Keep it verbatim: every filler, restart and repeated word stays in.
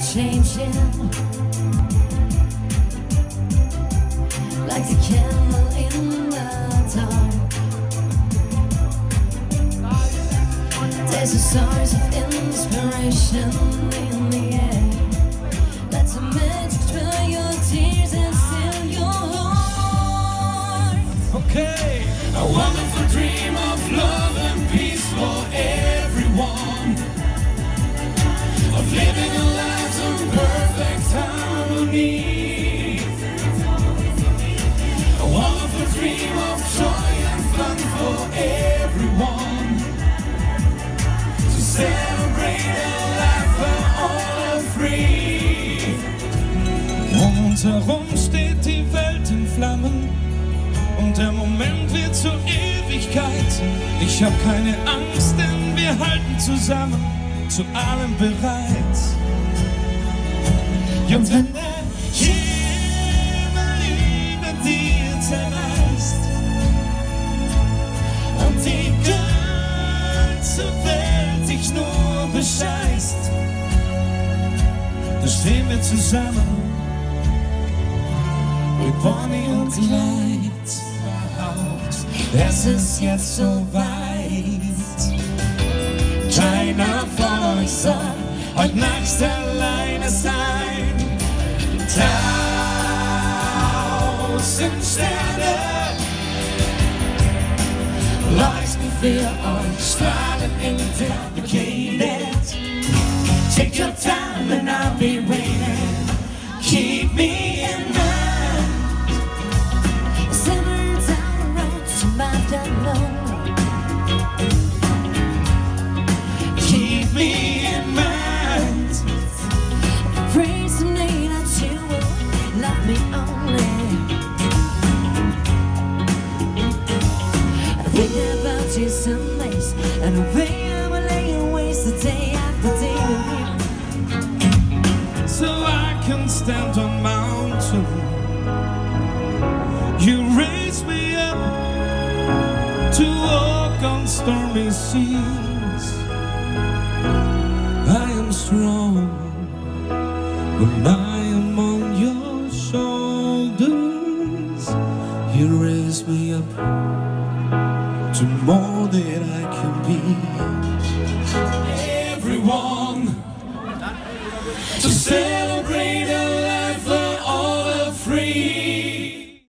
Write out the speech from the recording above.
changing, like the candle in the dark. There's a source of inspiration in the air. Let's magic through your tears and still your heart. Okay, a wonderful dream of love and peace for everyone, of living a life in perfect harmony. A wonderful dream of joy and fun for everyone, to celebrate a life where all are free. Um uns herum steht die Welt in Flammen und der Moment wird zur Ewigkeit. Ich hab keine Angst, denn wir halten zusammen, zu allem bereit. Und wenn der Himmel über dir zerreißt und die ganze Welt dich nur bescheißt, dann stehen wir zusammen mit Bonnie und Clyde. Es ist jetzt so weit. Keiner von euch soll heute Nacht alleine sein. Tausend Sterne leuchten für euch, strahlen in der Bikini. Take your time and I'll be waiting. Keep me in mind. Simmer down the road to my down. Keep me in mind. Pray someday that you will love me only. I think about you some days, and the way I will lay and waste the day after day with you. So I can stand on mountain. You raise me up to walk on stormy seas. I am strong when I am on your shoulders. You raise me up to more than I can be. Everyone to celebrate